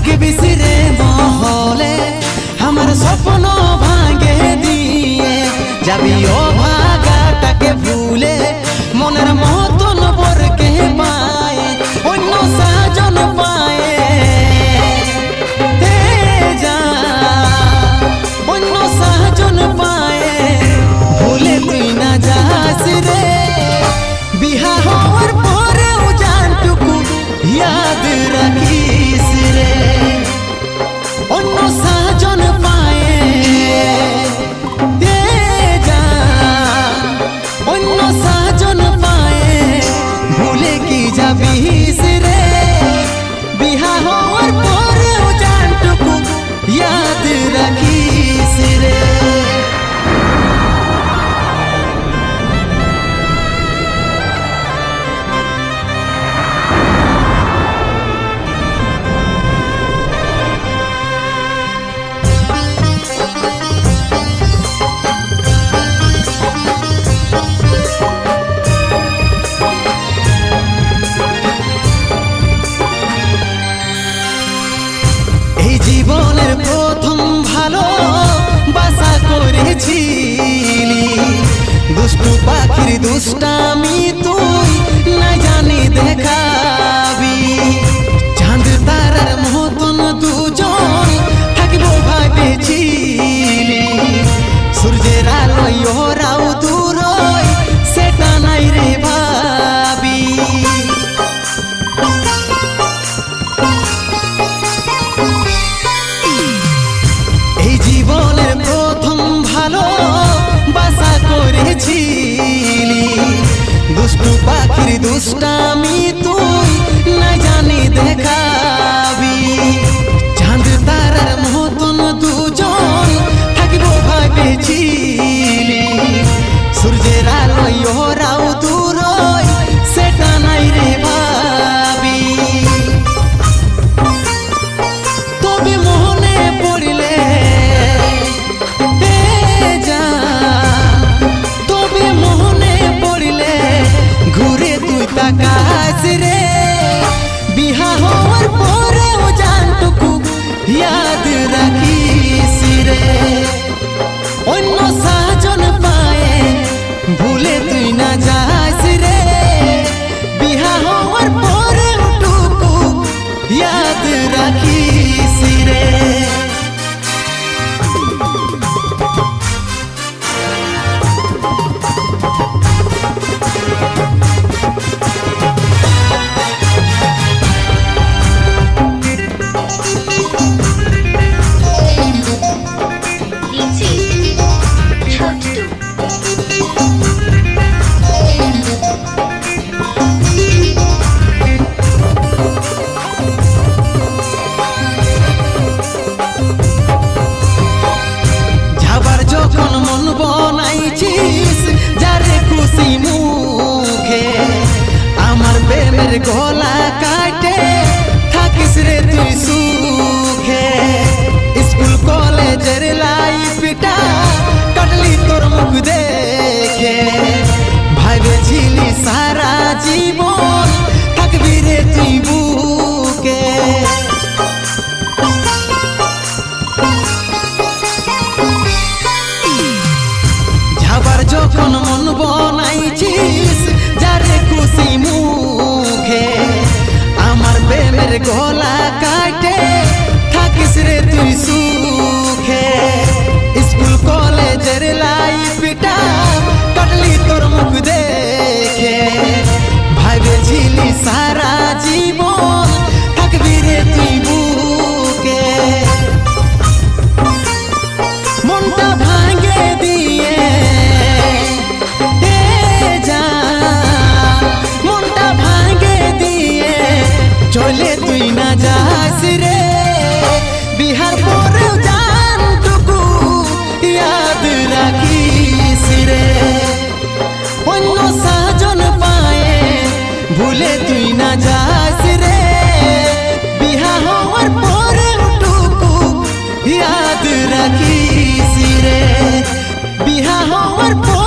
বিসিরে মহলে আমার স্বপ্ন ভাঙে দিয়ে যাবি ও ভাগাটাকে ভুলে মনের মতন বরকে পায় অন্য সাজন পায় অন্য সাজন পায় ভুলে তুই না যাস রে বিহা হওয়ার পরেও জানটুকু याद रखिस रे অন্য সাজন পায়ে অন্য সাজন পায়ে ভুলে কি যাবিস রে বিহা হওয়ার পরেও জানটুকু याद रखिस रे জীবনের প্রথম ভালো বাসা করেছিলি দুষ্টু পাখির দুষ্টামি তুই না জানি দেখাবি চাঁদ তারার মতন দুজন থাকবো ভাবেছিলি সূর্যের আলোয় ওরাও দূর সেটা নাই রে ভাবি জীবনের প্রথম ভালো বাসা করেছিলি দুষ্টু পাখির দুষ্টামি তুই না জানি দেখাবি চাঁদ তারার মতন দুজন থাকবো ভাবেছিলি সূর্যের আলোয় ওরাও দূর সেটা নাই রে ভাবি তবে মনে পড়লে তাকাস রে বিহা হওয়ার পরেও জানটুকু याद রাখিস রে অন্য সাজন পায়ে ভুলে তুই না যাস রে বিহা হওয়ার পরেও টুকু याद রাখিস রে যখন মন বনাইছিস যারে খুশি মুখে আমার প্রেমের গলা কাটে থাকিস রে তুই সুখে স্কুল কলেজের লাইফটা কাটলি তোর মুখ দেখে ভাবেছিলি সারা জীবন থাকবি রে তুই বুকে যখন মন বনাইছিস যারে খুশি মুখে আমার প্রেমের গলা কাটে থাকিস রে তুই সুখে স্কুল কলেজের লাইফটা কাটলি তোর মুখ দেখে ভাবেছিলি সারা জীবন থাকবি রে তুই বুকে মনটা ভাঙে দিয়ে চলে তুই না যাস রে বিহার পরেও জানটুকু याद রাখিস রে অন্য সাজন পায়ে ভুলে তুই না যাস রে বিহা হওয়ার পরেও টুকু याद রাখিস রে বিহা হওয়ার